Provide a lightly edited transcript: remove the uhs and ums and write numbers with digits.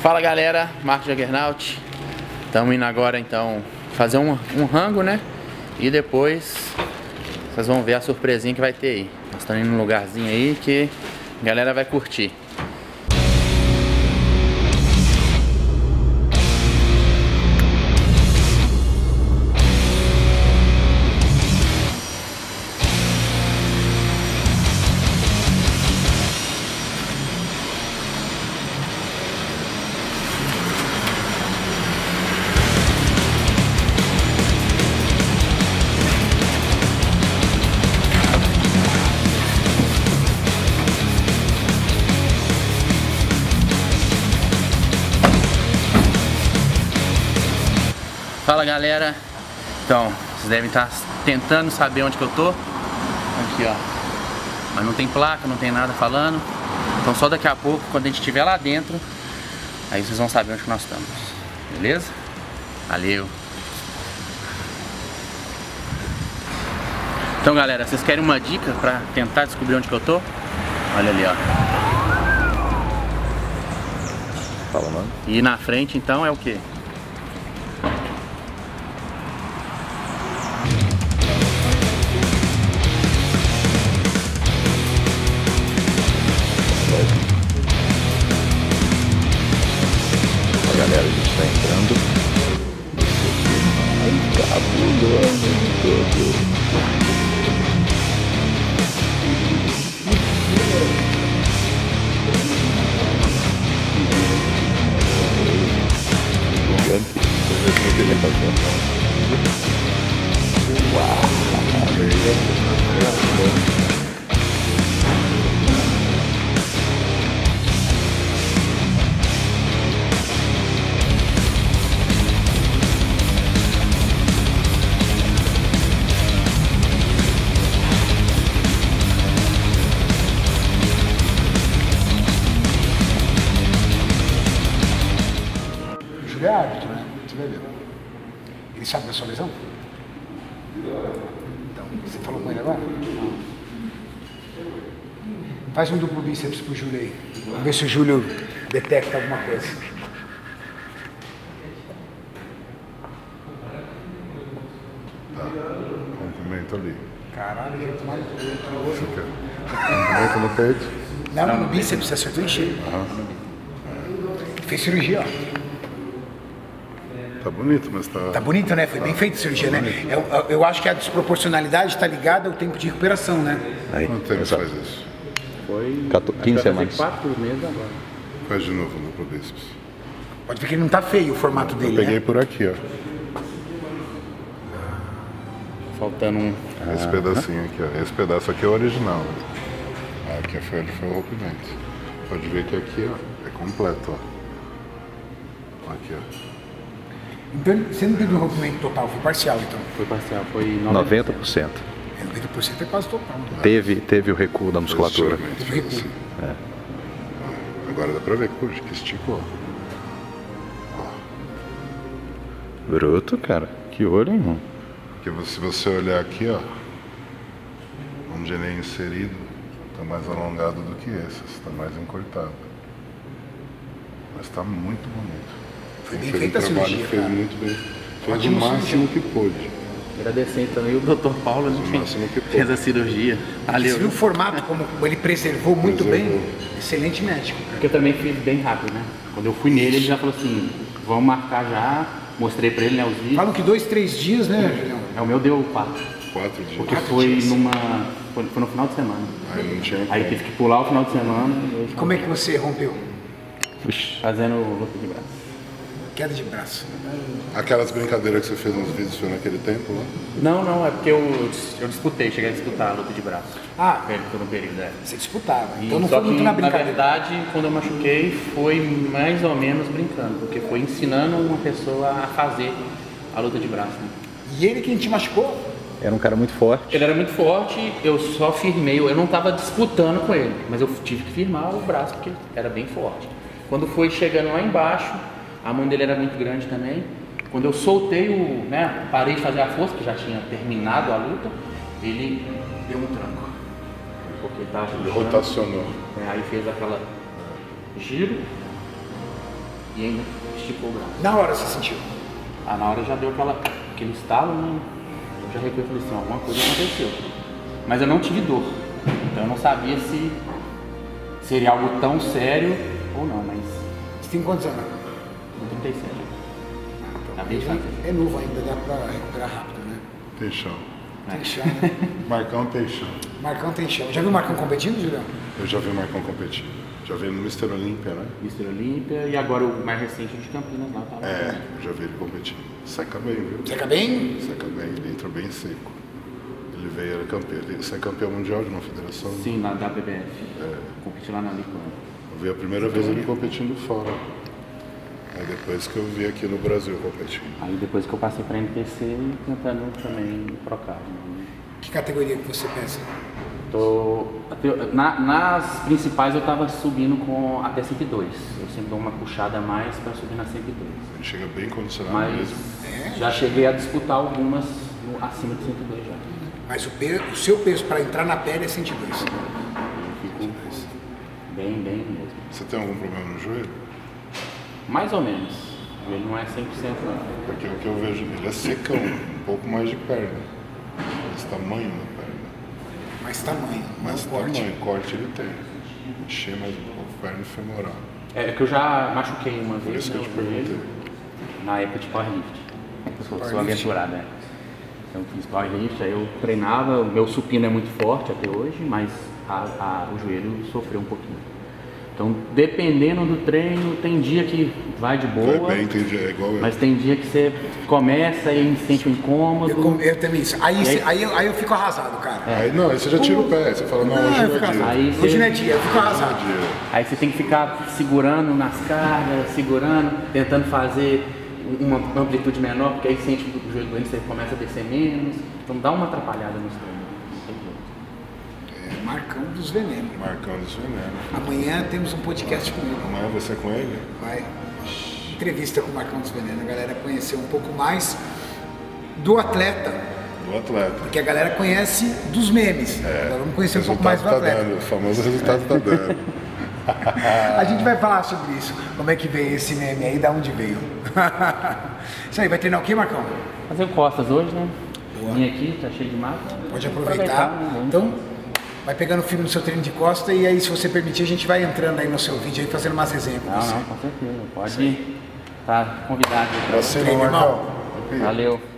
Fala galera, Marcos Jaggernaut. Estamos indo agora então fazer um rango, né? E depois vocês vão ver a surpresinha que vai ter aí. Nós estamos indo num lugarzinho aí que a galera vai curtir. Fala galera, então vocês devem estar tentando saber onde que eu tô. Aqui ó, mas não tem placa, não tem nada falando. Então só daqui a pouco, quando a gente estiver lá dentro, aí vocês vão saber onde que nós estamos, beleza? Valeu! Então galera, vocês querem uma dica pra tentar descobrir onde que eu tô? Olha ali ó. Fala, mano. E na frente então é o que? Galera, a gente tá entrando mais cabuloso de todo. É árbitro, né? Você vai ver. Ele sabe da sua lesão? Então, você falou com ele agora? Faz um duplo bíceps pro Júlio aí. Vamos ver se o Júlio detecta alguma coisa. Tá, comprimento ali. Caralho, jeito mais Você quer? Comprimento no peito? Não, no bíceps, você acertou em cheio. Fez cirurgia, ó. Tá bonito, mas tá... Tá bonito, né? Foi bem feita a cirurgia, né? Eu acho que a desproporcionalidade está ligada ao tempo de recuperação, né? Aí, Quanto tempo faz isso? Foi 15 semanas. 4 meses agora. Faz de novo no pro bíceps. Pode ver que ele não tá feio o formato Eu dele, peguei né? por aqui, ó. Faltando um. Esse pedacinho aqui, ó. Esse pedaço aqui é o original. Aqui foi o rompimento. Pode ver que aqui, ó, é completo, ó. Aqui, ó. Então, você não teve um rompimento total, foi parcial, então. Foi parcial, foi 90%. 90% é quase total. Teve o recuo da musculatura. Teve recuo. Assim. Agora dá pra ver que esticou. Bruto, cara. Que olho, irmão. Porque se você olhar aqui, ó, onde ele é inserido, tá mais alongado do que esse, tá mais encurtado. Mas tá muito bonito. Foi bem Fez feita a trabalho, cirurgia, fez cara. muito bem. Fez Ótimo o máximo que pôde. Agradecendo também o Dr. Paulo, né, O máximo que fez pôde. a cirurgia. Você Valeu. viu o formato, como ele preservou muito Preservou. bem? Excelente médico, cara. Porque eu também fiz bem rápido, né? Quando eu fui nele, ele já falou assim, vamos marcar já. Mostrei pra ele, né, os vídeos. Falam que 2, 3 dias, né, Julião? O meu deu 4. 4 dias. Porque foi foi no final de semana. Aí não tinha Aí como. tive que pular o final de semana. E como é que você rompeu? Fazendo luta de braço. Queda de braço. Aquelas brincadeiras que você fez nos vídeos foi naquele tempo lá? Não, é porque eu disputei, cheguei a disputar a luta de braço. Ah, Por um período, é. você disputava. E Então não só foi muito que, na brincadeira. verdade, quando eu machuquei, foi mais ou menos brincando, porque foi ensinando uma pessoa a fazer a luta de braço. Né? E ele quem te machucou? Era um cara muito forte. Ele era muito forte, eu só firmei, eu não estava disputando com ele, mas eu tive que firmar o braço porque era bem forte. Quando foi chegando lá embaixo, a mão dele era muito grande também. Quando eu soltei parei de fazer a força, que já tinha terminado a luta, ele deu um tranco. Porque ele Rotacionou. Aí fez aquela giro e ainda esticou o braço. Na hora você sentiu? Na hora já deu aquele estalo, né? Eu já recuei e falei assim, alguma coisa aconteceu. Mas eu não tive dor, então eu não sabia se seria algo tão sério ou não, mas... Você tem quantos anos? 37. Tá bem distante. É novo ainda, dá pra recuperar rápido, né? Tem chão. Tem chão, né? Marcão tem chão. Marcão tem chão. Já viu o Marcão competindo, Julião? Eu já vi o Marcão competir. Já vi no Mr. Olímpia, né? Mr. Olímpia e agora o mais recente de Campinas lá. Tá lá É, também. eu já vi ele competir. Seca bem, viu? Seca bem? Seca bem, ele entrou bem seco. Ele veio, era campeão. Você é campeão mundial de uma federação? Sim, lá da BBF. Competi lá na Licona. Eu vi a primeira vez ele competindo fora. Aí depois que eu vi aqui no Brasil competindo. Aí depois que eu passei pra NPC e tentando também trocar. Né? Que categoria que você pensa? Nas principais eu tava subindo com até 102. Eu sempre dou uma puxada a mais para subir na 102. Ele chega bem condicionado Mas mesmo. já cheguei a disputar algumas acima de 102 já. Mas o seu peso para entrar na pele é 102. Eu fico bem mesmo. Você tem algum problema no joelho? Mais ou menos. Ele não é 100% não. Porque o que eu vejo nele é secão, um pouco mais de perna. Esse tamanho da perna. Mais tamanho, Mas não corte. tamanho, corte ele tem. Encher mais um pouco, perna e femoral. É que eu já machuquei uma Por vez isso que eu te meu joelho, perguntei. na época de powerlift. Eu sou Powerlift. aventurado, né? Então eu fiz powerlift, aí eu treinava, o meu supino é muito forte até hoje, mas o joelho sofreu um pouquinho. Então, dependendo do treino, tem dia que vai de boa, Vai bem, tem dia, é igual eu. mas tem dia que você começa e sente um incômodo. Eu também isso. Aí eu fico arrasado, cara. Aí não, aí você já tira o pé, você fala, não, hoje eu não fico é dia. arrasado. Aí Hoje você- não é dia, eu fico arrasado. Aí você tem que ficar segurando nas cargas, tentando fazer uma amplitude menor, porque aí sente o joelho doente, você começa a descer menos. Então dá uma atrapalhada nos treinos. Não tem jeito. Marcão dos Venenos. Marcão dos venenos. Amanhã temos um podcast com ele. Amanhã vai ser com ele? Vai. Entrevista com o Marcão dos Venenos. A galera conhecer um pouco mais do atleta. Do atleta. Porque a galera conhece dos memes. Agora vamos conhecer um pouco mais do Resultado tá atleta. dando, o famoso resultado tá dando. A gente vai falar sobre isso. Como é que veio esse meme aí, da onde veio. Isso aí, vai treinar o que, Marcão? Fazer costas hoje, né? Boa. Vim aqui, tá cheio de mato. Pode aproveitar. Né? Então, vai pegando filme no seu treino de costa e aí, se você permitir, a gente vai entrando aí no seu vídeo aí, fazendo umas resenhas com você. Não, com certeza. Pode estar convidado. aí pra- Assim, Treino, Marcão. Valeu.